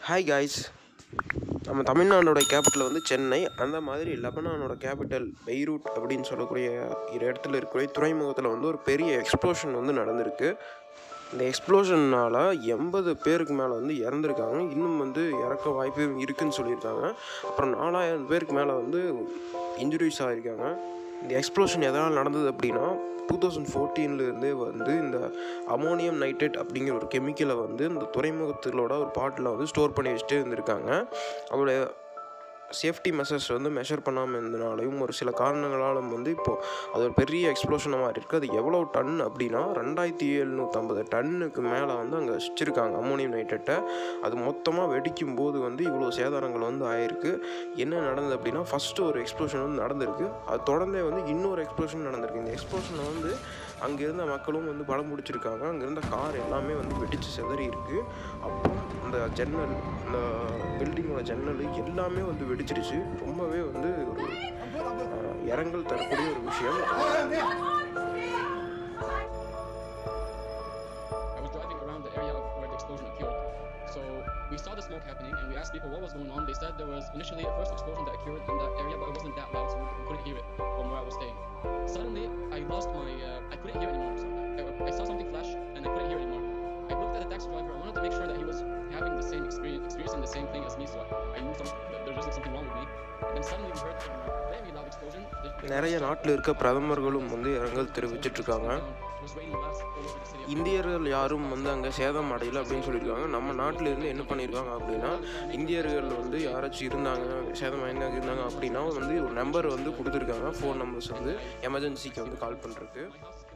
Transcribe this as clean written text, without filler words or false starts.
Hi guys, நம்ம தமிழ்நாடோட capital வந்து சென்னை. அந்த மாதிரி லெபனானோட கேபிட்டல் பெய்ரூட் அப்படின்னு சொல்லக்கூடிய இடத்துல இருக்கக்கூடிய துறைமுகத்தில் வந்து ஒரு பெரிய எக்ஸ்ப்ளோஷன் வந்து நடந்திருக்கு. இந்த எக்ஸ்ப்ளோஷன்னால் 80 பேருக்கு மேலே வந்து இறந்துருக்காங்க. இன்னும் வந்து இறக்க வாய்ப்பு இருக்குதுன்னு சொல்லியிருக்காங்க. அப்புறம் 4000 பேருக்கு மேலே வந்து இன்ஜுரிஸ் ஆகியிருக்காங்க. இந்த எக்ஸ்ப்ளோஷன் எதனால் நடந்தது அப்படின்னா 2014 வந்து இந்த அமோனியம் நைட்ரேட் அப்படிங்கிற ஒரு கெமிக்கலை வந்து இந்த துறைமுகத்திலோட ஒரு பாட்டில் வந்து ஸ்டோர் பண்ணி வச்சுட்டு இருந்திருக்காங்க. அதோடைய சேஃப்டி மெஷர்ஸ் வந்து மெஷர் பண்ணாமல் இருந்தனாலையும் ஒரு சில காரணங்களாலும் வந்து இப்போது அது ஒரு பெரிய எக்ஸ்ப்ளோஷனாக மாதிரி இருக்குது. அது எவ்வளோ டன் அப்படின்னா 2750 டன்னுக்கு மேலே வந்து அங்கே வச்சுருக்காங்க அமோனியம் நைட்ரேட்டை. அது மொத்தமாக வெடிக்கும் போது வந்து இவ்வளோ சேதாரங்கள் வந்து ஆயிருக்கு. என்ன நடந்தது அப்படின்னா ஃபஸ்ட்டு ஒரு எக்ஸ்ப்ளோஷன் வந்து நடந்திருக்கு. அது தொடர்ந்தே வந்து இன்னொரு எக்ஸ்ப்ளோஷன் நடந்திருக்கு. இந்த எக்ஸ்ப்ளோஷனை வந்து அங்கே இருந்த மக்களும் வந்து படம் பிடிச்சிருக்காங்க. அங்கே இருந்த கார் எல்லாமே வந்து வெடித்து செதறி இருக்குது. அப்புறம் அந்த ஜன்னல், அந்த பில்டிங்கோட ஜன்னல் எல்லாமே வந்து வெடிச்சிருச்சு. ரொம்பவே வந்து ஒரு இரங்கல் தரக்கூடிய ஒரு விஷயம். So we saw the smoke happening and we asked people what was going on. They said there was initially a first explosion that occurred in that area, but it wasn't that loud, so we couldn't hear it from where I was staying. Suddenly, I lost my, I couldn't hear anymore. So I saw something flash and I couldn't hear anymore. I looked at the taxi driver. I wanted to make sure that he was having the same experiencing the same thing as me, so I knew there was something wrong with me. And then suddenly we heard a very loud explosion. நிறைய நாட்டில் இருக்க பிரதமர்களும் வந்து இரங்கல் தெரிவிச்சிட்டு இருக்காங்க. இந்தியர்கள் யாரும் வந்து அங்கே சேதம் அடையலை அப்படின்னு சொல்லியிருக்காங்க. நம்ம நாட்டில் இருந்து என்ன பண்ணியிருக்காங்க அப்படின்னா, இந்தியர்கள் வந்து யாராச்சும் இருந்தாங்க, சேதம் இருந்தாங்க அப்படின்னா வந்து ஒரு நம்பர் வந்து கொடுத்துருக்காங்க. ஃபோன் நம்பர்ஸ் வந்து எமர்ஜென்சிக்கு வந்து கால் பண்ணுறதுக்கு.